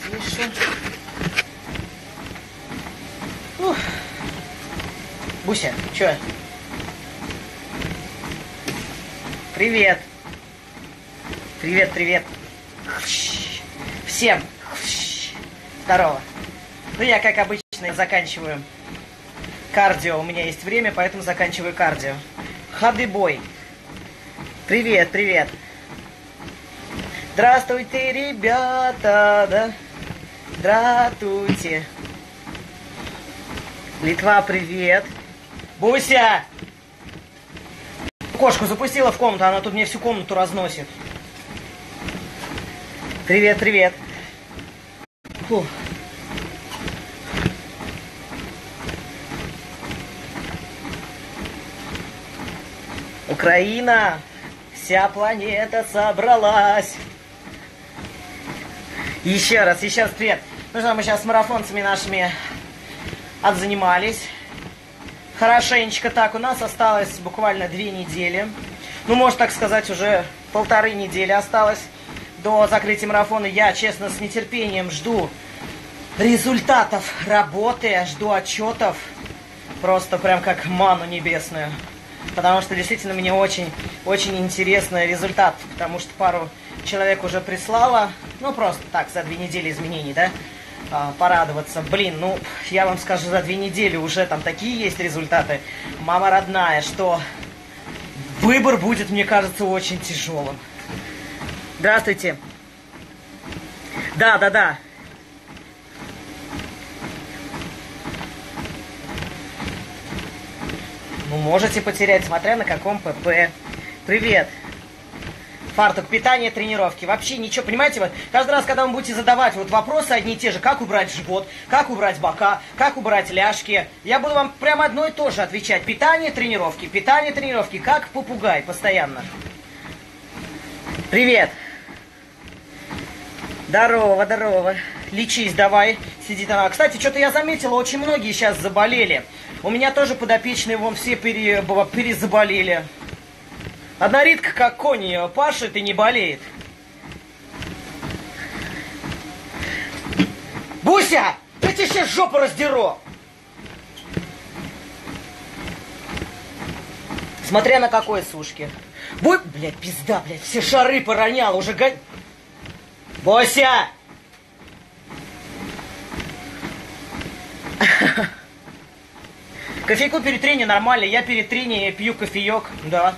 Тише. Ух. Буся, чё? Привет. Привет, привет. Всем. Здорово. Ну, я, как обычно, заканчиваю кардио. У меня есть время, поэтому заканчиваю кардио. Ходы-бой. Привет, привет. Здравствуйте, ребята, да? Здравствуйте. Литва, привет. Буся! Кошку запустила в комнату, она тут мне всю комнату разносит. Привет, привет. Фух. Украина, вся планета собралась. Еще раз привет. Ну что, мы сейчас с марафонцами нашими отзанимались. Хорошенечко так. У нас осталось буквально 2 недели. Ну, можно так сказать, уже 1,5 недели осталось до закрытия марафона. Я, честно, с нетерпением жду результатов работы, жду отчетов. Просто прям как ману небесную. Потому что действительно мне очень интересный результат. Потому что пару человек уже прислала. Ну, просто так, за 2 недели изменений, да? Порадоваться. Блин, ну, я вам скажу, за 2 недели уже там такие есть результаты. Мама родная, что выбор будет, мне кажется, очень тяжелым. Здравствуйте. Да. Ну, можете потерять, смотря на каком ПП. Привет. Фартук, питание, тренировки. Вообще ничего, понимаете, вот каждый раз, когда вы будете задавать вот вопросы одни и те же, как убрать живот, как убрать бока, как убрать ляжки, я буду вам прямо одно и то же отвечать. Питание, тренировки, как попугай, постоянно. Привет. Здорово. Лечись давай. Сиди там. Кстати, что-то я заметила, очень многие сейчас заболели. У меня тоже подопечные вон все перезаболели. Одна Ритка, как конь, пашет и не болеет. Буся! Я тебе сейчас жопу раздеру! Смотря на какой сушке. Блядь, пизда, блядь, все шары поронял, уже Буся! Кофейку перед тренингом нормально, я перед тренингом пью кофеек, да.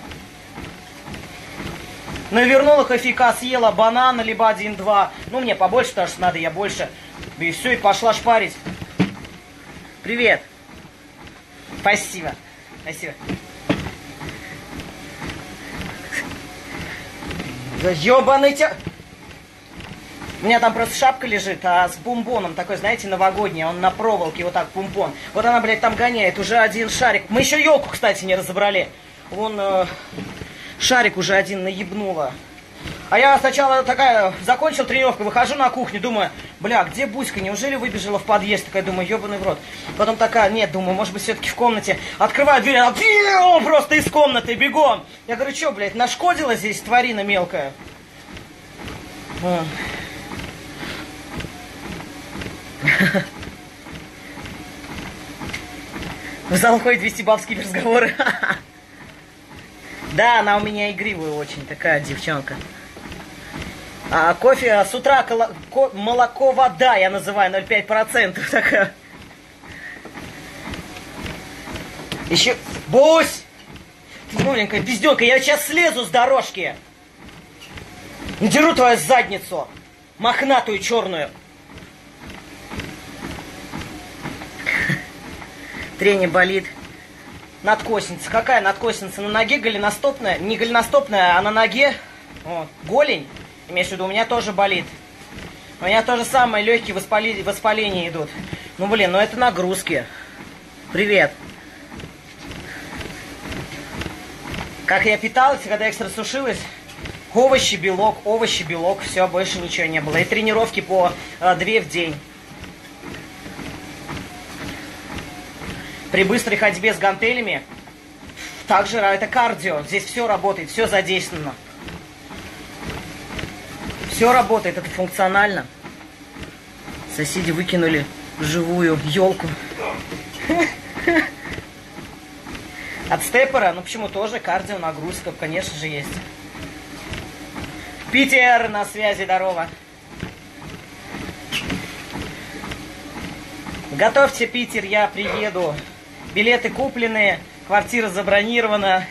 Навернула кофейка, съела банана, либо 1-2. Ну, мне побольше, потому что надо, я больше. И все, и пошла шпарить. Привет. Спасибо. Да ебаный тя... У меня там просто шапка лежит, а с бомбоном такой, знаете, новогодний, он на проволоке, вот так, помпон. Вот она, блядь, там гоняет, уже один шарик. Мы еще елку, кстати, не разобрали. Вон... Шарик уже один наебнула. А я сначала такая, закончил тренировку, выхожу на кухню, думаю, бля, где Буська, неужели выбежала в подъезд? Такая, думаю, ебаный в рот. Потом такая, нет, думаю, может быть, все-таки в комнате. Открываю дверь, она просто из комнаты, бегом. Я говорю, что, блядь, нашкодила здесь тварина мелкая? В зал ходит вести бабские разговоры. Да, она у меня игривая очень, такая девчонка. А кофе с утра, молоко, вода, я называю, 0,5%. Такая. Еще... Бусь! Ты маленькая пизденка, я сейчас слезу с дорожки. Надеру твою задницу. Мохнатую, черную. Трение болит. Надкосница. Какая надкосница? На ноге голеностопная? Не голеностопная, а на ноге. Вот. Голень. Имеешь в виду, у меня тоже болит. У меня то же самое, легкие воспаления идут. Ну, блин, ну это нагрузки. Привет. Как я питалась, когда экстра сушилась? Овощи, белок, все, больше ничего не было. И тренировки по 2 в день. При быстрой ходьбе с гантелями, также это кардио, здесь все работает, все задействовано. Все работает, это функционально. Соседи выкинули живую елку. От степера, ну почему тоже кардио нагрузка, конечно же, есть. Питер на связи, здорово. Готовьте, Питер, я приеду. Билеты куплены, квартира забронирована.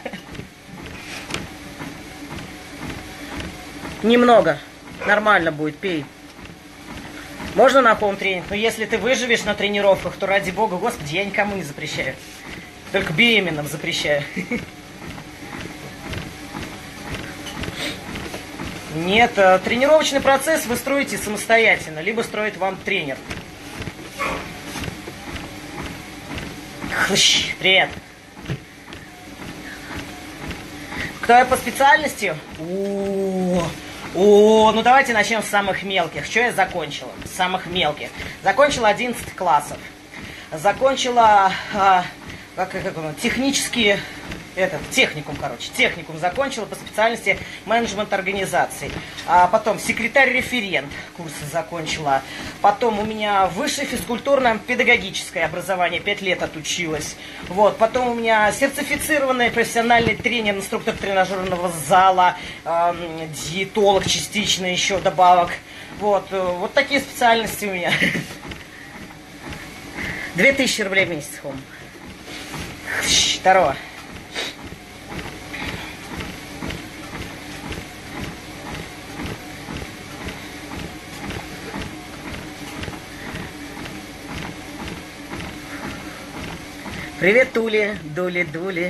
Немного. Нормально будет, пей. Можно на хоум-тренинг, но если ты выживешь на тренировках, то ради бога, господи, я никому не запрещаю. Только беременным запрещаю. Нет, тренировочный процесс вы строите самостоятельно, либо строит вам тренер. Привет. Кто я по специальности? Ну давайте начнем с самых мелких. Что я закончила? С самых мелких. Закончила 11 классов. Закончила технические... техникум закончила по специальности менеджмент организаций. Потом секретарь-референт курсы закончила. Потом у меня высшее физкультурно-педагогическое образование, 5 лет отучилась. Вот. Потом у меня сертифицированный профессиональный тренер, инструктор тренажерного зала, диетолог частично еще добавок. Вот такие специальности у меня. 2000 рублей в месяц, хом. Здорово. Привет, Тули, Дули.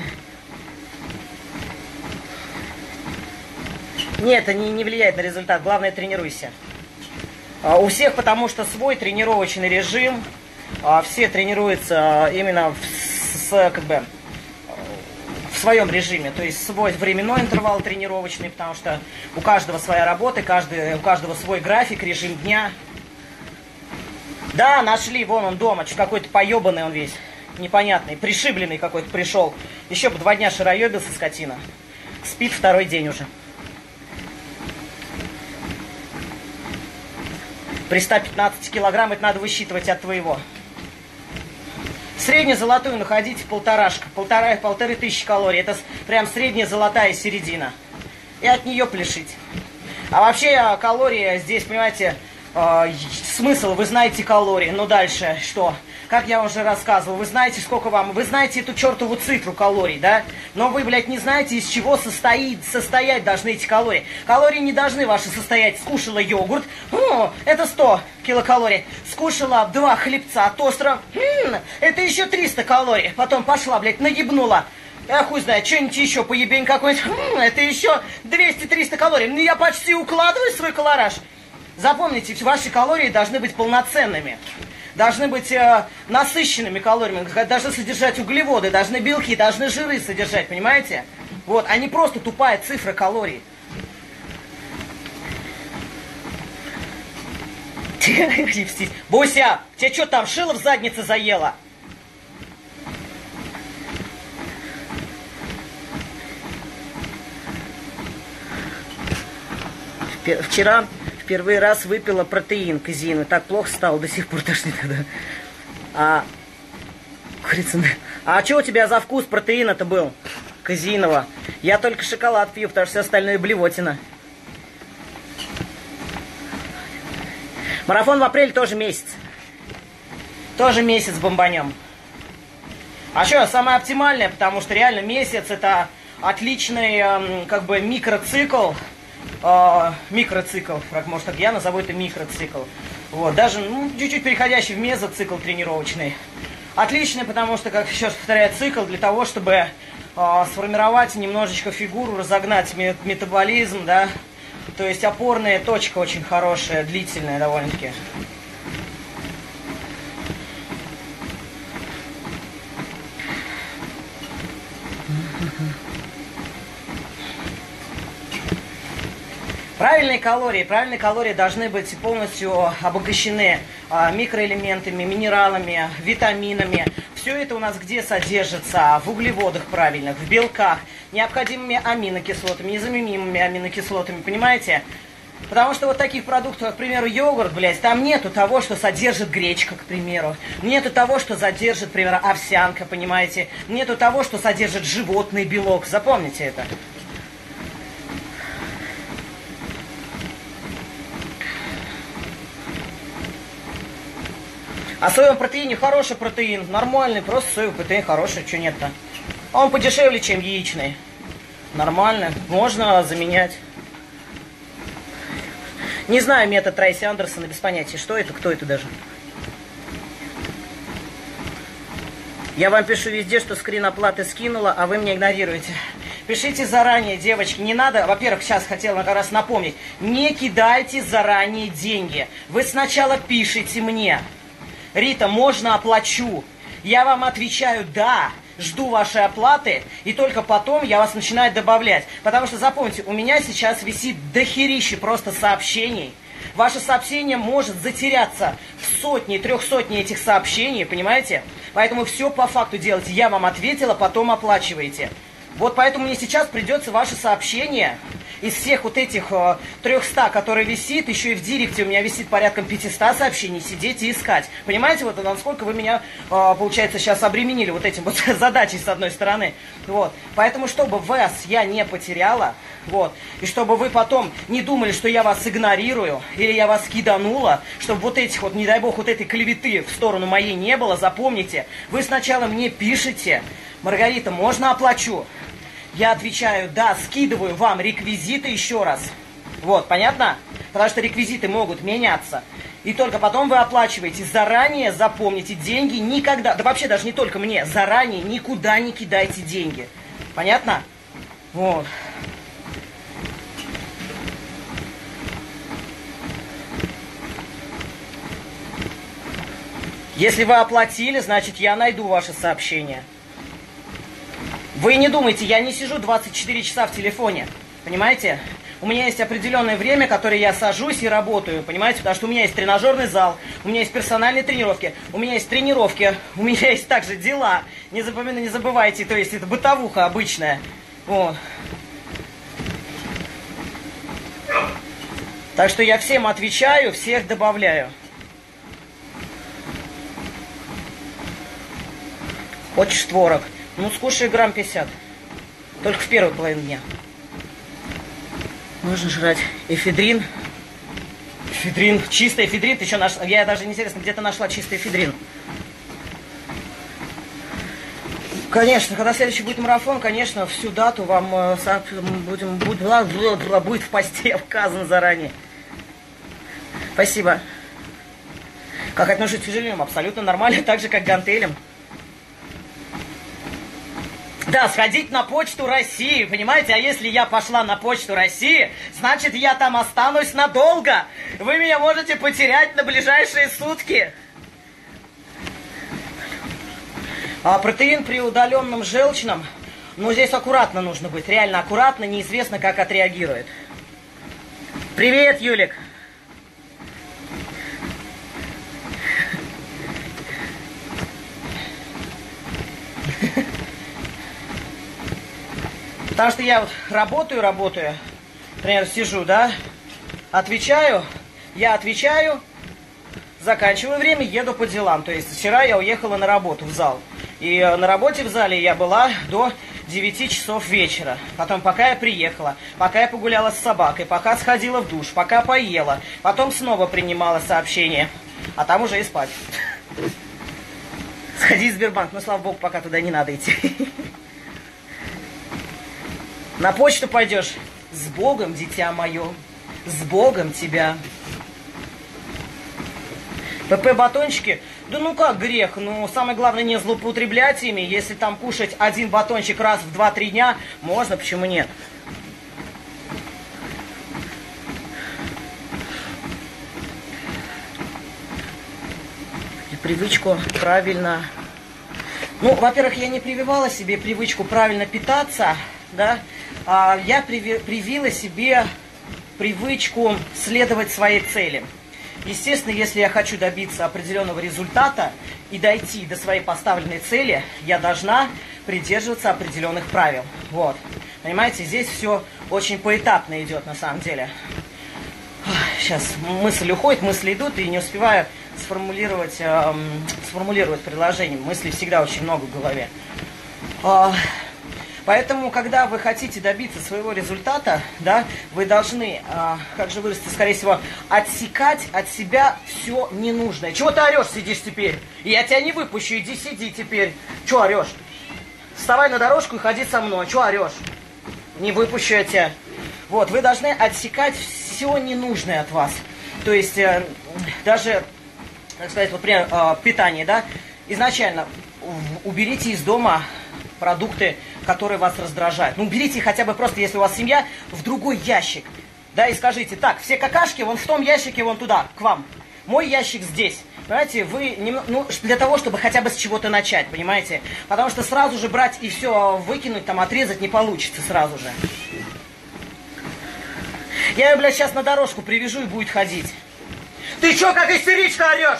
Нет, это не влияет на результат. Главное, тренируйся. У всех потому что свой тренировочный режим. Все тренируются именно в своем режиме. То есть свой временной интервал тренировочный, потому что у каждого своя работа, у каждого свой график, режим дня. Да, нашли, вон он дома, какой-то поебанный он весь. Непонятный, пришибленный какой-то пришел. Еще бы 2 дня шароебился, скотина. Спит 2-й день уже. При 115 килограмм это надо высчитывать от твоего. Среднюю золотую находите полторы тысячи калорий. Это прям средняя золотая середина. И от нее пляшите. А вообще калории здесь, понимаете, смысл, вы знаете калории. Ну дальше что? Как я уже рассказывал, вы знаете, сколько вам... Вы знаете эту чертову цифру калорий, да? Но вы, блядь, не знаете, из чего состоять должны эти калории. Калории не должны ваши состоять. Скушала йогурт, это 100 килокалорий. Скушала 2 хлебца тостера, это еще 300 калорий. Потом пошла, блядь, наебнула. Я хуй знает, что-нибудь еще, поебень какой-нибудь, это еще 200-300 калорий. Ну, я почти укладываю свой колораж. Запомните, ваши калории должны быть полноценными. Должны быть насыщенными калориями, должны содержать углеводы, должны белки, должны жиры содержать, понимаете? Вот, а не просто тупая цифра калорий. Буся, тебе что там, шило в заднице заело? Вчера первый раз выпила протеин казеиновый. Так плохо стало, до сих пор тошнит. А что у тебя за вкус протеина-то был? Казеинового. Я только шоколад пью, потому что все остальное блевотина. Марафон в апреле тоже месяц. Тоже месяц бомбанем. А что, самое оптимальное, потому что реально месяц это отличный микроцикл. Микроцикл, может так я назову это микроцикл. Вот, даже чуть-чуть переходящий в мезоцикл тренировочный. Отличный, потому что, как еще раз повторяю, цикл для того, чтобы сформировать немножечко фигуру, разогнать метаболизм, да. То есть опорная точка очень хорошая, длительная довольно-таки. Правильные калории должны быть полностью обогащены микроэлементами, минералами, витаминами. Все это у нас где содержится? В углеводах правильных, в белках, необходимыми аминокислотами, незаменимыми аминокислотами, понимаете? Потому что вот таких продуктов, к примеру, йогурт, блядь, там нету того, что содержит гречка, к примеру. Нету того, что содержит, к примеру, овсянка, понимаете. Нету того, что содержит животный белок. Запомните это. А в соевом протеине хороший протеин, нормальный, просто соевый протеин хороший, что нет-то. Он подешевле, чем яичный. Нормально, можно заменять. Не знаю метод Трейси Андерсона, без понятия, что это, кто это даже. Я вам пишу везде, что скрин оплаты скинула, а вы меня игнорируете. Пишите заранее, девочки, не надо, во-первых, сейчас хотела как раз напомнить, не кидайте заранее деньги. Вы сначала пишите мне: Рита, можно оплачу? Я вам отвечаю да, жду вашей оплаты, и только потом я вас начинаю добавлять. Потому что, запомните, у меня сейчас висит дохерище просто сообщений. Ваше сообщение может затеряться в сотни, 300 этих сообщений, понимаете? Поэтому все по факту делайте. Я вам ответила, потом оплачиваете. Вот поэтому мне сейчас придется ваше сообщение из всех вот этих 300, которые висит, еще и в директе у меня висит порядком 500 сообщений, сидеть и искать. Понимаете, вот насколько вы меня, получается, сейчас обременили вот этим вот задачей с одной стороны. Вот. Поэтому, чтобы вас я не потеряла, вот, и чтобы вы потом не думали, что я вас игнорирую, или я вас киданула, чтобы вот этих вот, не дай бог, вот этой клеветы в сторону моей не было, запомните, вы сначала мне пишете: Маргарита, можно оплачу? Я отвечаю да, скидываю вам реквизиты еще раз. Вот, понятно? Потому что реквизиты могут меняться. И только потом вы оплачиваете. Заранее запомните, деньги никогда, да вообще даже не только мне, заранее никуда не кидайте деньги. Понятно? Вот. Если вы оплатили, значит я найду ваше сообщение. Вы не думайте, я не сижу 24 часа в телефоне, понимаете? У меня есть определенное время, которое я сажусь и работаю, понимаете? Потому что у меня есть тренажерный зал, у меня есть персональные тренировки, у меня есть тренировки, у меня есть также дела. Не забывайте, то есть это бытовуха обычная. Вот. Так что я всем отвечаю, всех добавляю. Хочешь творог? Ну, скушай грамм 50. Только в первую половину дня. Можно жрать эфедрин. Эфедрин. Чистый эфедрин. Ты что нашла? Я даже интересно, где ты нашла чистый эфедрин. Конечно, когда следующий будет марафон, конечно, всю дату вам будет в посте указано заранее. Спасибо. Как отношусь к тяжелым? Абсолютно нормально, так же, как к гантелям. Да, сходить на почту России, понимаете? А если я пошла на почту России, значит, я там останусь надолго. Вы меня можете потерять на ближайшие сутки. А протеин при удаленном желчном, ну, здесь аккуратно нужно быть, реально аккуратно, неизвестно, как отреагирует. Привет, Юлик. Потому что я вот работаю, например, сижу, да, отвечаю, заканчиваю время, еду по делам. То есть вчера я уехала на работу в зал. И на работе в зале я была до 9 часов вечера. Потом, пока я приехала, пока я погуляла с собакой, пока сходила в душ, пока поела, потом снова принимала сообщение, а там уже и спать. Сходи в Сбербанк, ну, слава богу, пока туда не надо идти. На почту пойдешь? С Богом, дитя мое, с Богом тебя. ПП-батончики? Да ну как грех, ну самое главное не злоупотреблять ими. Если там кушать один батончик раз в 2-3 дня, можно, почему нет? И привычку правильно... Ну, во-первых, я не прививала себе привычку правильно питаться, да, я привила себе привычку следовать своей цели. Естественно, если я хочу добиться определенного результата и дойти до своей поставленной цели, я должна придерживаться определенных правил. Вот. Понимаете, здесь все очень поэтапно идет на самом деле. Сейчас мысль уходит, мысли идут, и не успеваю сформулировать предложение. Мыслей всегда очень много в голове. Поэтому, когда вы хотите добиться своего результата, да, вы должны, как же выразиться, скорее всего, отсекать от себя все ненужное. Чего ты орешь, сидишь теперь? Я тебя не выпущу, иди сиди теперь. Чего орешь? Вставай на дорожку и ходи со мной. Чего орешь? Не выпущу я тебя. Вот, вы должны отсекать все ненужное от вас. То есть, даже, так сказать, вот, например, питание, да, изначально уберите из дома продукты, которые вас раздражают. Ну, уберите хотя бы просто, если у вас семья, в другой ящик. Да, и скажите, так, все какашки вон в том ящике, вон туда, к вам. Мой ящик здесь. Понимаете, вы, ну, для того, чтобы хотя бы с чего-то начать, понимаете? Потому что сразу же брать и все выкинуть, там, отрезать не получится сразу же. Я ее, блядь, сейчас на дорожку привяжу и будет ходить. Ты чё, как истеричка, орешь?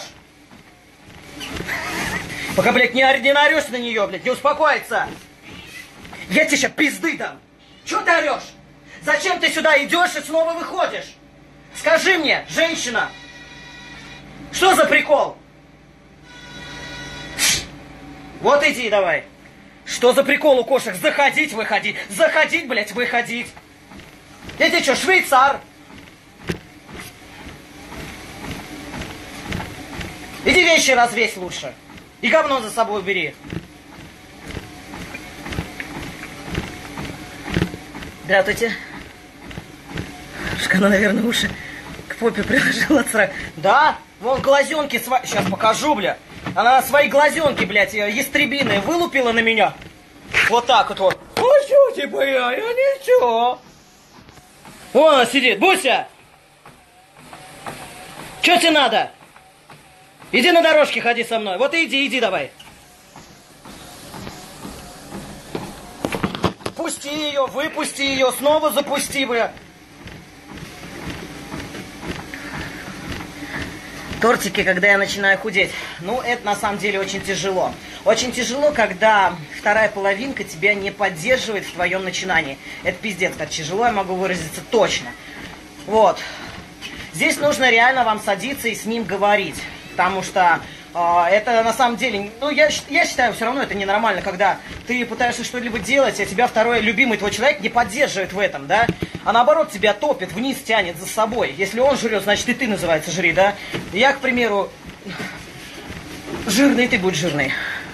Пока, блядь, не наорешь на нее, блядь, не успокоится. Я тебе сейчас пизды дам. Чё ты орешь? Зачем ты сюда идешь и снова выходишь? Скажи мне, женщина, что за прикол? Вот иди давай. Что за прикол у кошек? Заходить, выходить. Заходить, блядь, выходить. Я тебе что, швейцар? Иди вещи развесь лучше. И говно за собой убери. Здравствуйте. Она, наверное, уши к попе приложила от срака. Да, вон глазенки свои. Сейчас покажу, бля. Она свои глазенки, блядь, ястребиные вылупила на меня. Вот так вот. А что типа я ничего. Вон она сидит. Буся! Что тебе надо? Иди на дорожке, ходи со мной. Вот иди давай. Пусти ее, выпусти ее, снова запусти, бля. Тортики, когда я начинаю худеть. Ну, это на самом деле очень тяжело. Очень тяжело, когда вторая половинка тебя не поддерживает в твоем начинании. Это пиздец, как тяжело, я могу выразиться точно. Вот. Здесь нужно реально вам садиться и с ним говорить. Потому что это на самом деле, ну, я считаю, все равно это ненормально, когда ты пытаешься что-либо делать, а тебя второй любимый твой человек не поддерживает в этом, да? А наоборот тебя топит, вниз тянет за собой. Если он жрет, значит и ты, называется, жри, да? Я, к примеру, жирный, ты будешь жирный.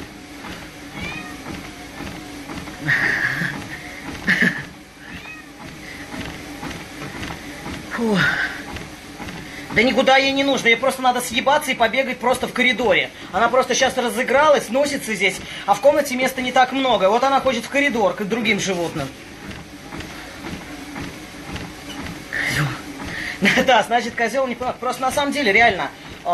Фу. Да никуда ей не нужно, ей просто надо съебаться и побегать просто в коридоре. Она просто сейчас разыгралась, носится здесь, а в комнате места не так много. Вот она хочет в коридор, к другим животным. Козел. Да, значит, козел не прав. Просто на самом деле, реально,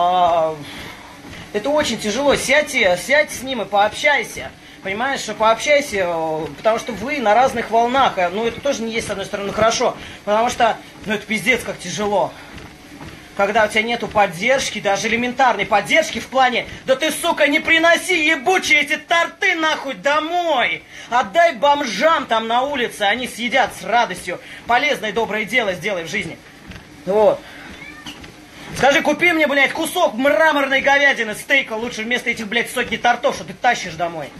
это очень тяжело. Сядь с ним и пообщайся. Понимаешь, пообщайся, потому что вы на разных волнах. Ну, это тоже не есть, с одной стороны, хорошо. Потому что, ну, это пиздец, как тяжело. Когда у тебя нету поддержки, даже элементарной поддержки в плане, да ты, сука, не приноси ебучие эти торты нахуй домой. Отдай бомжам там на улице, они съедят с радостью. Полезное доброе дело сделай в жизни. Вот. Скажи, купи мне, блядь, кусок мраморной говядины, стейка лучше вместо этих, блядь, сотни тортов, что ты тащишь домой.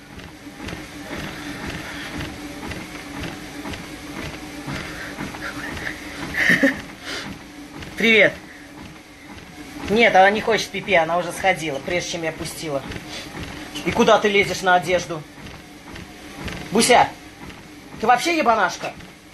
Привет. Нет, она не хочет пипи, она уже сходила, прежде чем я пустила. И куда ты лезешь на одежду? Буся, ты вообще ебанашка?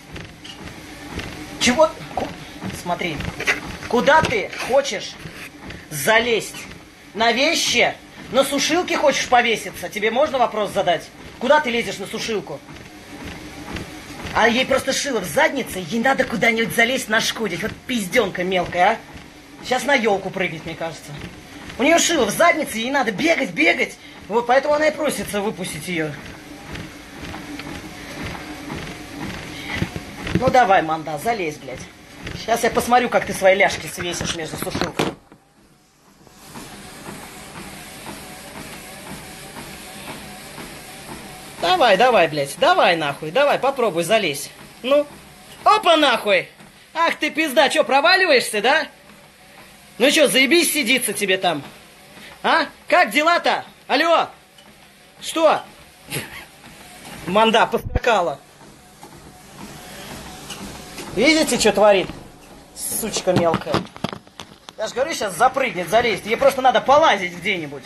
Чего? Смотри, куда ты хочешь залезть? На вещи? На сушилке хочешь повеситься? Тебе можно вопрос задать? Куда ты лезешь на сушилку? А ей просто шило в заднице, ей надо куда-нибудь залезть, нашкодить. Вот пизденка мелкая, а? Сейчас на елку прыгнет, мне кажется. У нее шило в заднице, ей надо бегать. Вот поэтому она и просится выпустить ее. Ну давай, манда, залезь, блядь. Сейчас я посмотрю, как ты свои ляжки свесишь между сушилками. Давай, блядь, давай нахуй, давай, попробуй залезь. Ну, опа нахуй. Ах ты пизда, что, проваливаешься, да? Ну что, заебись сидится тебе там? А? Как дела-то? Алло? Что? Манда поскакала. Видите, что творит? Сучка мелкая. Я же говорю, сейчас запрыгнет, залезет. Ей просто надо полазить где-нибудь.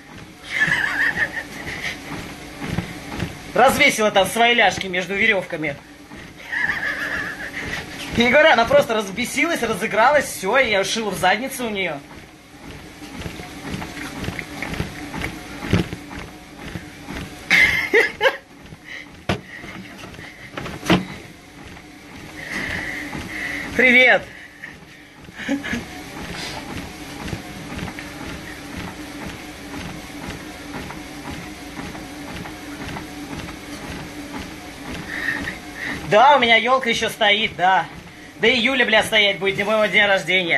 Развесила там свои ляжки между веревками. И говорю, она просто разбесилась, разыгралась, все, и я шил в задницу у нее. Привет! Да, у меня елка еще стоит, да. До июля, бля, стоять будет, не моего дня рождения.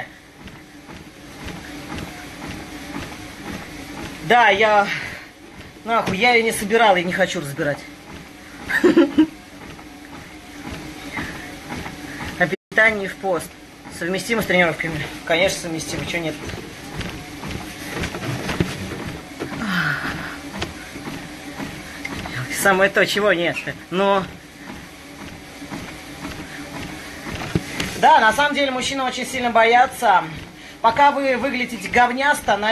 Да, я... Нахуй, я ее не собирал и не хочу разбирать. А питание в пост. Совместимо с тренировками? Конечно, совместимо, чего нет. Самое то, чего нет. Но... Да, на самом деле мужчины очень сильно боятся. Пока вы выглядите говнясто, на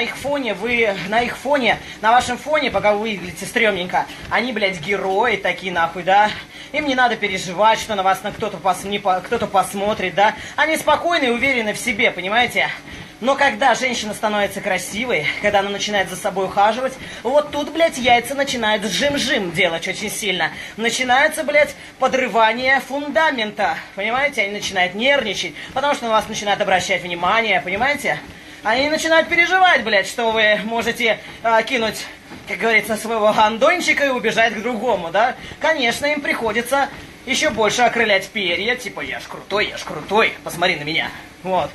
вашем фоне, пока вы выглядите стрёмненько, они, блядь, герои такие, нахуй, да? Им не надо переживать, что на вас кто-то посмотрит, да? Они спокойны и уверены в себе, понимаете? Но когда женщина становится красивой, когда она начинает за собой ухаживать, вот тут, блядь, яйца начинают жим-жим делать очень сильно. Начинается, блядь, подрывание фундамента, понимаете? Они начинают нервничать, потому что на вас начинают обращать внимание, понимаете? Они начинают переживать, блядь, что вы можете кинуть, как говорится, своего гандончика и убежать к другому, да? Конечно, им приходится еще больше окрылять перья, типа, я ж крутой, посмотри на меня, вот.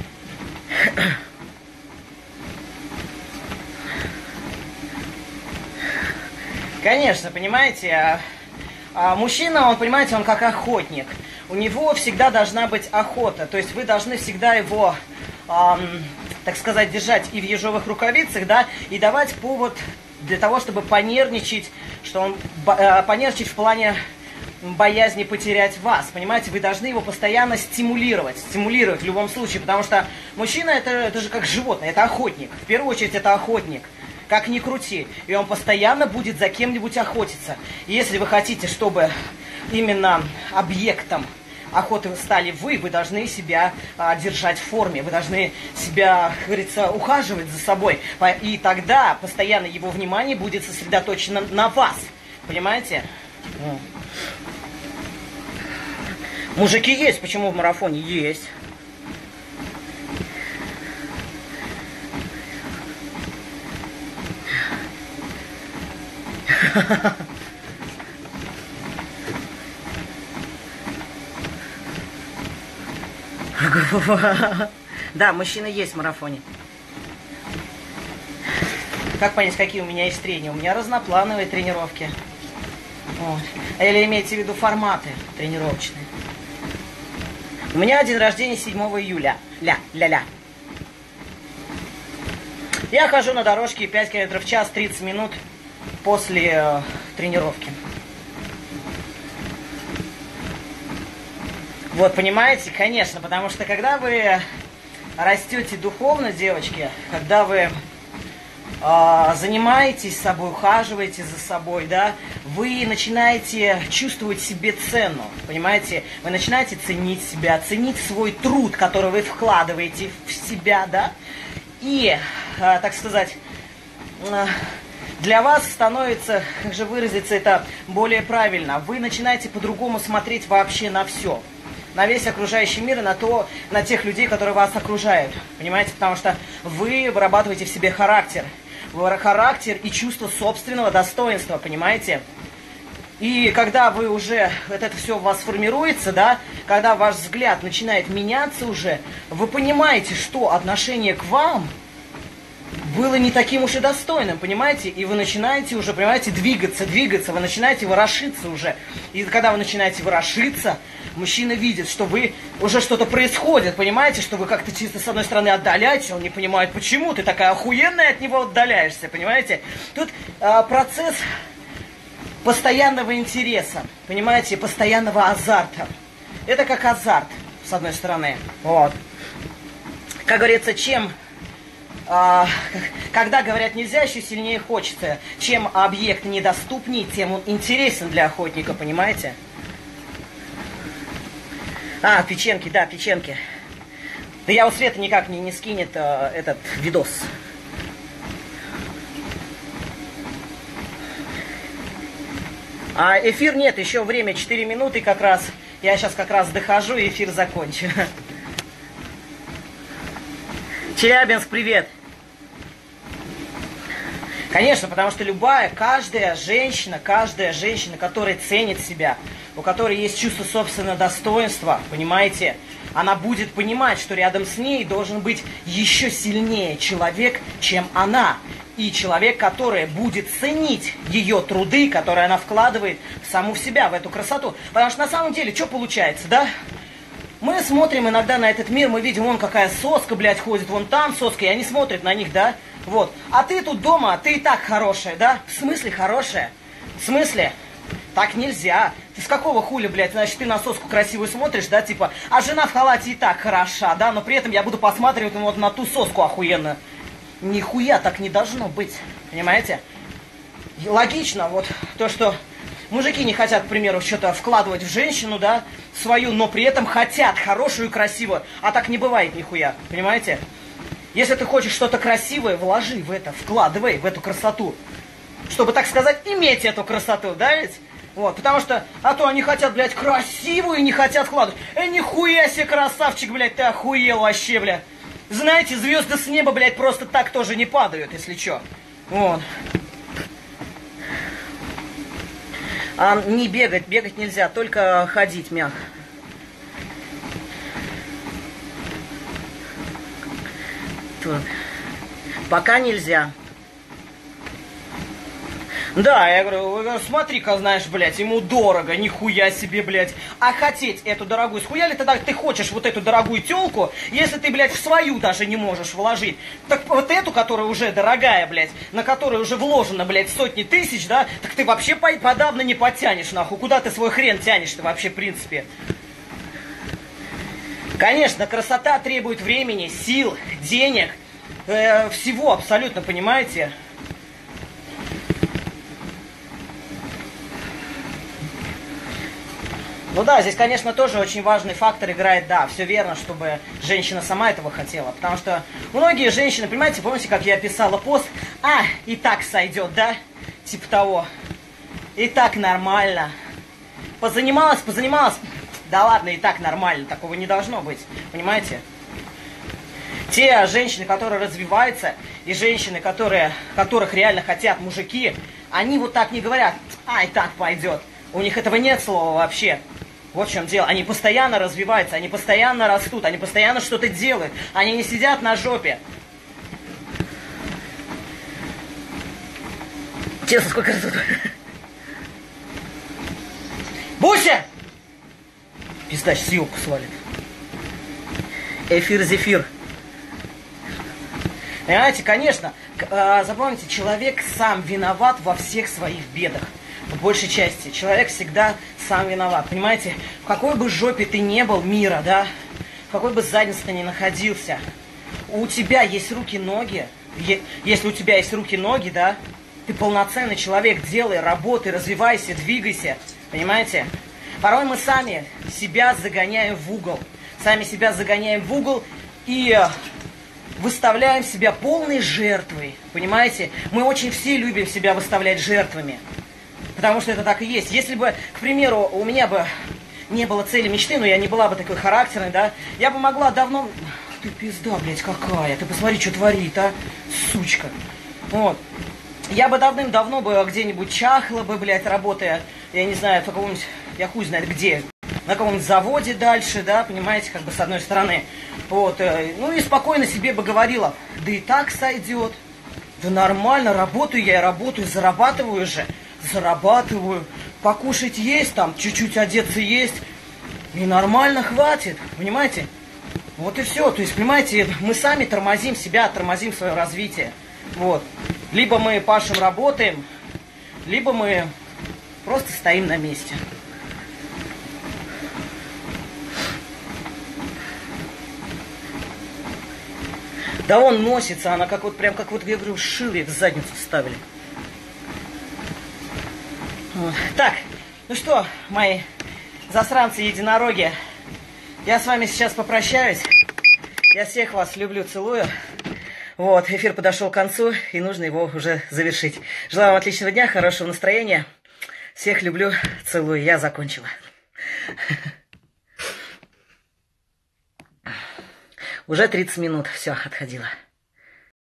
Конечно, понимаете, мужчина, он, понимаете, он как охотник. У него всегда должна быть охота. То есть вы должны всегда его, так сказать, держать и в ежовых рукавицах, да, и давать повод для того, чтобы понервничать, что он понервничать в плане боязни потерять вас, понимаете, вы должны его постоянно стимулировать в любом случае, потому что мужчина это же как животное, это охотник, в первую очередь это охотник, как ни крути, и он постоянно будет за кем-нибудь охотиться, и если вы хотите, чтобы именно объектом охоты стали вы должны себя держать в форме, вы должны себя, как говорится, ухаживать за собой, и тогда постоянно его внимание будет сосредоточено на вас, понимаете? Мужики есть, почему в марафоне есть? Да, мужчина есть в марафоне. Как понять, какие у меня есть тренинги? У меня разноплановые тренировки. Вот. Или имеете в виду форматы тренировочные? У меня день рождения 7 июля. Ля-ля-ля. Я хожу на дорожке 5 км в час, 30 минут после тренировки. Вот, понимаете, конечно, потому что когда вы растете духовно, девочки, когда вы занимаетесь собой, ухаживаете за собой, да, вы начинаете чувствовать себе цену, понимаете, вы начинаете ценить себя, ценить свой труд, который вы вкладываете в себя, да, и, так сказать, для вас становится, как же выразиться это более правильно, вы начинаете по-другому смотреть вообще на все. На весь окружающий мир и на тех людей, которые вас окружают, понимаете, потому что вы вырабатываете в себе характер и чувство собственного достоинства, понимаете? И когда вы уже, это все у вас формируется, да, когда ваш взгляд начинает меняться уже, вы понимаете, что отношение к вам было не таким уж и достойным, понимаете? И вы начинаете уже, понимаете, двигаться, вы начинаете ворошиться уже. И когда вы начинаете ворошиться, мужчина видит, что вы уже что-то происходит, понимаете? Что вы как-то чисто с одной стороны отдаляетесь, он не понимает, почему ты такая охуенная от него отдаляешься, понимаете? Тут процесс постоянного интереса, понимаете, постоянного азарта. Это как азарт, с одной стороны. Вот. Как говорится, когда говорят нельзя, еще сильнее хочется. Чем объект недоступней, тем он интересен для охотника, понимаете? Печенки, да, печенки. Да я у Света никак не скинет этот видос. Эфир нет, еще время 4 минуты как раз. Я сейчас как раз дохожу и эфир закончу. Челябинск, привет! Конечно, потому что каждая женщина, которая ценит себя, у которой есть чувство собственного достоинства, понимаете, она будет понимать, что рядом с ней должен быть еще сильнее человек, чем она. И человек, который будет ценить ее труды, которые она вкладывает в саму себя, в эту красоту. Потому что на самом деле, что получается, да? Мы смотрим иногда на этот мир, мы видим, вон какая соска, блядь, ходит, вон там соска, и они смотрят на них, да? Вот. А ты тут дома, ты и так хорошая, да? В смысле хорошая? В смысле? Так нельзя. Ты с какого хуля, блядь, значит, ты на соску красивую смотришь, да, типа, а жена в халате и так хороша, да, но при этом я буду посматривать вот на ту соску охуенную. Нихуя так не должно быть, понимаете? И логично, вот, то, что мужики не хотят, к примеру, что-то вкладывать в женщину, да, свою, но при этом хотят хорошую и красивую, а так не бывает нихуя, понимаете? Если ты хочешь что-то красивое, вложи в это, вкладывай в эту красоту, чтобы, так сказать, иметь эту красоту, да ведь? Вот, потому что, а то они хотят, блядь, красивую и не хотят вкладывать. Нихуя себе, красавчик, блядь, ты охуел вообще, блядь. Знаете, звезды с неба, блядь, просто так тоже не падают, если что. Вот. Не бегать, бегать нельзя, только ходить мягко. Так. Пока нельзя. Да, я говорю, смотри-ка, знаешь, блядь, ему дорого, нихуя себе, блядь. А хотеть эту дорогую, схуя ли тогда ты хочешь вот эту дорогую тёлку, если ты, блядь, в свою даже не можешь вложить? Так вот эту, которая уже дорогая, блядь, на которую уже вложено, блядь, сотни тысяч, да, так ты вообще подавно не потянешь, нахуй. Куда ты свой хрен тянешь-то вообще, в принципе? Конечно, красота требует времени, сил, денег, всего абсолютно, понимаете? Ну да, здесь, конечно, тоже очень важный фактор играет, да, все верно, чтобы женщина сама этого хотела. Потому что многие женщины, понимаете, помните, как я писала пост? И так сойдет, да? Типа того. И так нормально. Позанималась. Да ладно, и так нормально, такого не должно быть, понимаете? Те женщины, которые развиваются, и женщины, которых реально хотят мужики, они вот так не говорят, и так пойдет. У них этого нет слова вообще. Вот в чем дело. Они постоянно развиваются, они постоянно растут, они постоянно что-то делают. Они не сидят на жопе. Честно, сколько раз тут. Буся! Пиздач, съебку свалит. Эфир-зефир. Понимаете, конечно, запомните, человек сам виноват во всех своих бедах. В большей части. Человек всегда сам виноват. Понимаете, в какой бы жопе ты не был мира, да, в какой бы заднице ты ни находился, у тебя есть руки-ноги. Если у тебя есть руки-ноги, да, ты полноценный человек, делай, работай, развивайся, двигайся. Понимаете? Порой мы сами себя загоняем в угол. Сами себя загоняем в угол и выставляем себя полной жертвой. Понимаете? Мы очень все любим себя выставлять жертвами. Потому что это так и есть. Если бы, к примеру, у меня бы не было цели мечты, но я не была бы такой характерной, да, я бы могла давно... Ты пизда, блядь, какая. Ты посмотри, что творит, а, сучка. Вот. Я бы давным-давно бы где-нибудь чахла бы, блядь, работая, я не знаю, в каком-нибудь, я хуй знает где, на каком-нибудь заводе дальше, да, понимаете, как бы с одной стороны. Вот, ну и спокойно себе бы говорила, да и так сойдет. Да нормально, работаю я и работаю, зарабатываю же. Зарабатываю. Покушать есть, там, чуть-чуть одеться есть. И нормально хватит, понимаете? Вот и все. То есть, понимаете, мы сами тормозим себя, тормозим свое развитие. Вот. Либо мы пашем, работаем, либо мы просто стоим на месте. Да он носится, она как вот, прям как вот, я говорю, шилы в задницу вставили. Вот. Так, ну что, мои засранцы-единороги, я с вами сейчас попрощаюсь. Я всех вас люблю, целую. Вот, эфир подошел к концу, и нужно его уже завершить. Желаю вам отличного дня, хорошего настроения. Всех люблю, целую. Я закончила. Уже 30 минут. Все, отходила.